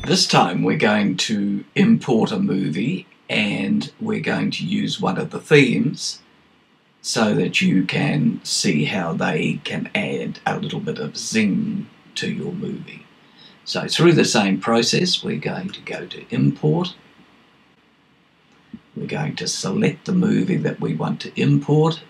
This time we're going to import a movie and we're going to use one of the themes so that you can see how they can add a little bit of zing to your movie. So through the same process, we're going to go to import. We're going to select the movie that we want to import.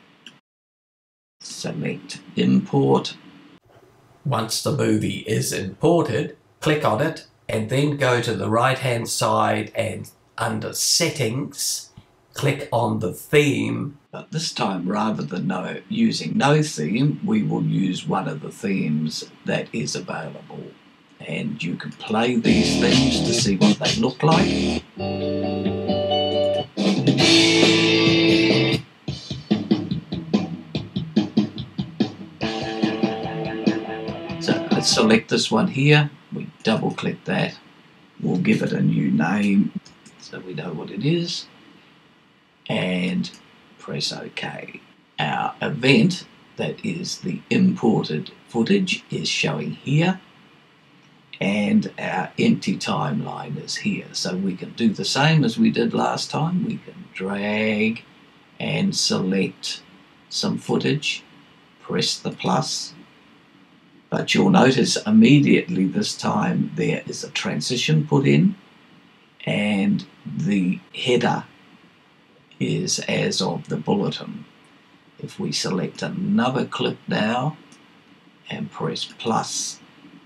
Select import. Once the movie is imported, click on it and then go to the right hand side and under settings, click on the theme. But this time, rather than using no theme, we will use one of the themes that is available. And you can play these themes to see what they look like. So let's select this one here. We double click that. We'll give it a new name so we know what it is. And press OK. Our event, that is the imported footage, is showing here. And our empty timeline is here. So we can do the same as we did last time. We can drag and select some footage, press the plus. But you'll notice immediately this time there is a transition put in and the header is as of the bulletin. If we select another clip now and press plus,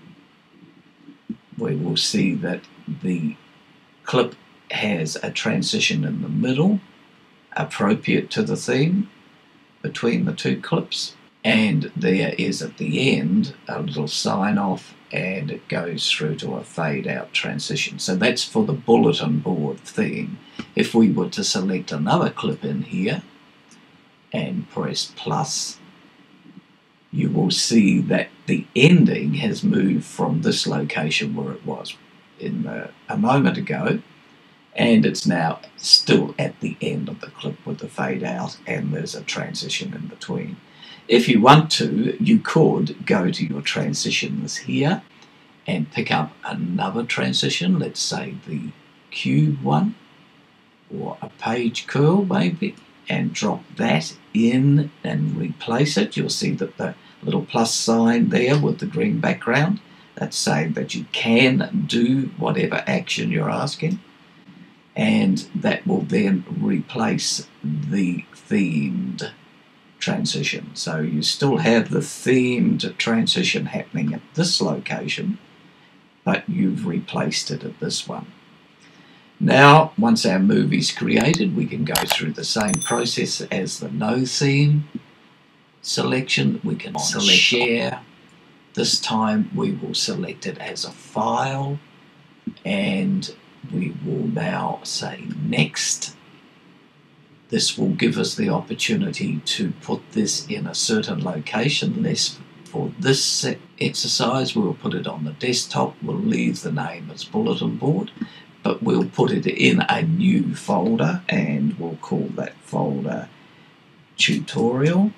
we will see that the clip has a transition in the middle appropriate to the theme between the two clips, and there is at the end a little sign off and it goes through to a fade out transition. So that's for the bulletin board theme. If we were to select another clip in here and press plus, you will see that the ending has moved from this location where it was a moment ago, and it's now still at the end of the clip with the fade out, and there's a transition in between. If you want to, you could go to your transitions here and pick up another transition, let's say the cube one, or a page curl maybe, and drop that in and replace it. You'll see that the little plus sign there with the green background, that's saying that you can do whatever action you're asking, and that will then replace the themed transition. So you still have the themed transition happening at this location, but you've replaced it at this one. Now, once our movie's created, we can go through the same process as the no theme selection. We can select share. This time we will select it as a file, and we will now say next. This will give us the opportunity to put this in a certain location. For this exercise, we'll put it on the desktop. We'll leave the name as bulletin board, but we'll put it in a new folder, and we'll call that folder tutorial.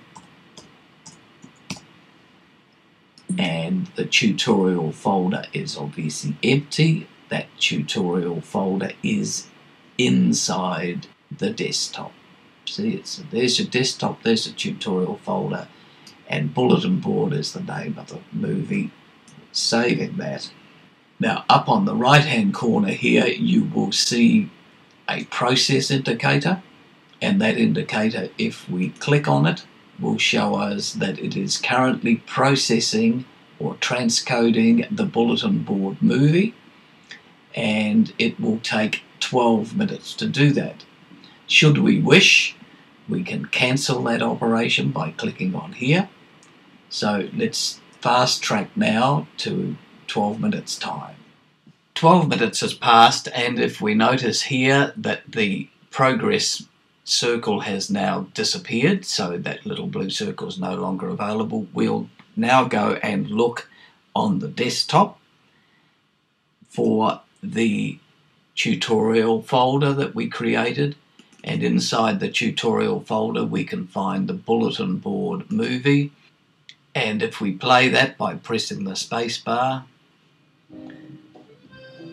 And the tutorial folder is obviously empty. That tutorial folder is inside the desktop. See, there's your desktop, there's a tutorial folder, and bulletin board is the name of the movie. Saving that. Now, up on the right hand corner here, you will see a process indicator, and that indicator, if we click on it, will show us that it is currently processing or transcoding the bulletin board movie, and it will take 12 minutes to do that. Should we wish, we can cancel that operation by clicking on here. So let's fast track now to 12 minutes time. 12 minutes has passed, and if we notice here that the progress circle has now disappeared, so that little blue circle is no longer available, we'll now go and look on the desktop for the tutorial folder that we created, and inside the tutorial folder we can find the bulletin board movie, and if we play that by pressing the space bar,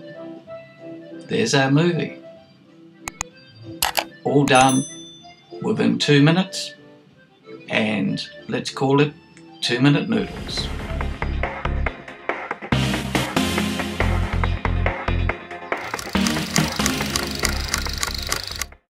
there's our movie. All done within 2 minutes, and let's call it 2 Minute Noodles.